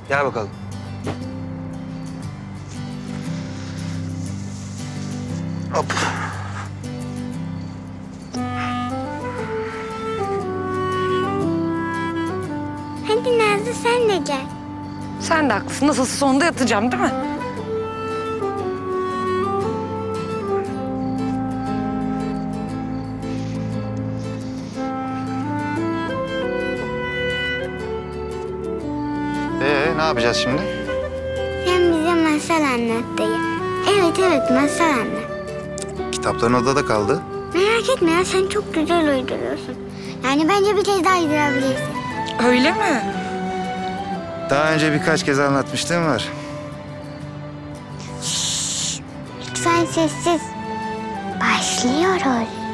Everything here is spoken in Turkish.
Gel bakalım. Hop. Hadi Nazlı sen de gel. Sen de haklısın. Nasılsa sonunda yatacağım değil mi? Ne yapacağız şimdi? Sen bize masal anlat dayı. Evet masal anlat. Kitapların odada kaldı. Merak etme ya sen çok güzel uyduruyorsun. Yani bence bir kez daha uydurabilirsin. Öyle mi? Daha önce birkaç kez anlatmışlığım var. Lütfen sessiz. Başlıyoruz.